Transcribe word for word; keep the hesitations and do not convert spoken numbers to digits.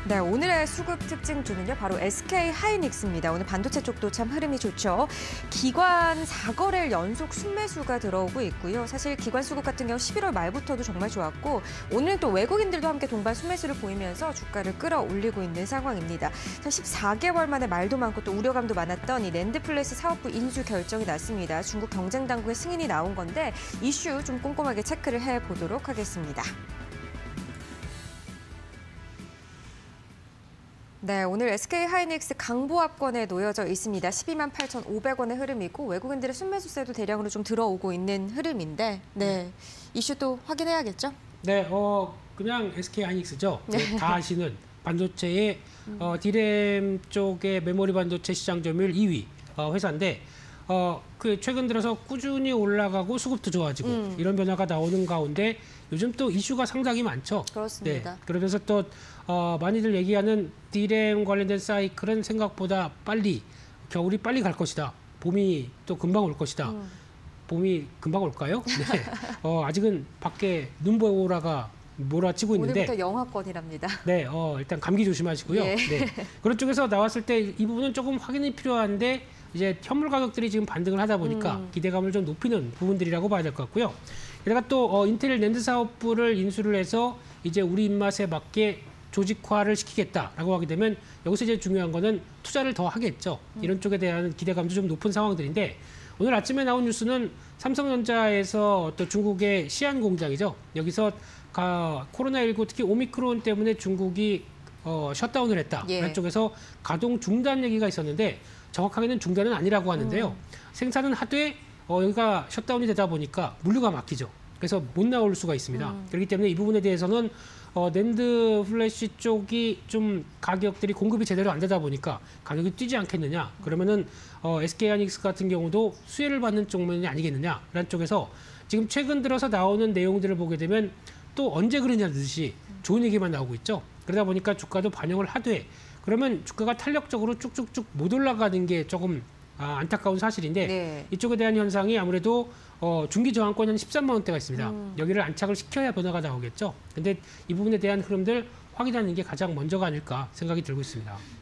네, 오늘의 수급 특징주는요, 바로 에스케이하이닉스입니다. 오늘 반도체 쪽도 참 흐름이 좋죠. 기관 사 거래일 연속 순매수가 들어오고 있고요. 사실 기관 수급 같은 경우 십일월 말부터도 정말 좋았고, 오늘 또 외국인들도 함께 동반 순매수를 보이면서 주가를 끌어올리고 있는 상황입니다. 십사 개월 만에 말도 많고 또 우려감도 많았던 이 낸드플래시 사업부 인수 결정이 났습니다. 중국 경쟁 당국의 승인이 나온 건데 이슈 좀 꼼꼼하게 체크를 해보도록 하겠습니다. 네, 오늘 에스케이하이닉스 강보합권에 놓여져 있습니다. 십이만 팔천오백 원의 흐름이고 외국인들의 순매수세도 대량으로 좀 들어오고 있는 흐름인데, 네, 이슈 또 확인해야겠죠? 네, 어 그냥 에스케이하이닉스죠. 네. 다 아시는 반도체의 음. 어, 디램 쪽의 메모리 반도체 시장 점유율 이 위 어, 회사인데, 어, 그 최근 들어서 꾸준히 올라가고 수급도 좋아지고 음. 이런 변화가 나오는 가운데 요즘 또 이슈가 상당히 많죠. 그렇습니다. 네, 그러면서 또 어, 많이들 얘기하는 디램 관련된 사이클은 생각보다 빨리, 겨울이 빨리 갈 것이다. 봄이 또 금방 올 것이다. 음. 봄이 금방 올까요? 네. 어, 아직은 밖에 눈보라가 몰아치고 있는데 오늘부터 영하권이랍니다. 네, 어, 일단 감기 조심하시고요. 예. 네. 그런 쪽에서 나왔을 때 이 부분은 조금 확인이 필요한데 이제 현물 가격들이 지금 반등을 하다 보니까 음. 기대감을 좀 높이는 부분들이라고 봐야 될 것 같고요. 게다가 또 어, 인텔 낸드 사업부를 인수를 해서 이제 우리 입맛에 맞게 조직화를 시키겠다라고 하게 되면 여기서 이제 중요한 거는 투자를 더 하겠죠. 음. 이런 쪽에 대한 기대감도 좀 높은 상황들인데 오늘 아침에 나온 뉴스는 삼성전자에서 또 중국의 시안 공장이죠. 여기서 가, 코로나십구 특히 오미크론 때문에 중국이 어, 셧다운을 했다. 예. 그런 쪽에서 가동 중단 얘기가 있었는데 정확하게는 중단은 아니라고 하는데요. 음. 생산은 하되 어, 여기가 셧다운이 되다 보니까 물류가 막히죠. 그래서 못 나올 수가 있습니다. 음. 그렇기 때문에 이 부분에 대해서는 어, 낸드 플래시 쪽이 좀 가격들이 공급이 제대로 안 되다 보니까 가격이 뛰지 않겠느냐. 그러면은 어, 에스케이하이닉스 같은 경우도 수혜를 받는 쪽면이 아니겠느냐라는 쪽에서 지금 최근 들어서 나오는 내용들을 보게 되면 또 언제 그러냐 듯이 좋은 얘기만 나오고 있죠. 그러다 보니까 주가도 반영을 하되 그러면 주가가 탄력적으로 쭉쭉쭉 못 올라가는 게 조금 아, 안타까운 사실인데 네. 이쪽에 대한 현상이 아무래도 어, 중기 저항권 한 십삼만 원대가 있습니다. 음. 여기를 안착을 시켜야 변화가 나오겠죠. 근데 이 부분에 대한 흐름들 확인하는 게 가장 먼저가 아닐까 생각이 들고 있습니다.